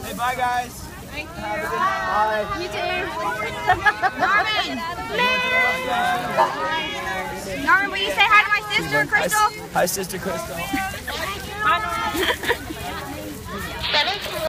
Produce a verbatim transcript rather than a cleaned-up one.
Hey, bye, guys. Thank you. Have a good night. Bye. You too. Norman. Norman, will you say hi to my sister, Crystal? Hi, Sister Crystal. Hi, Norman.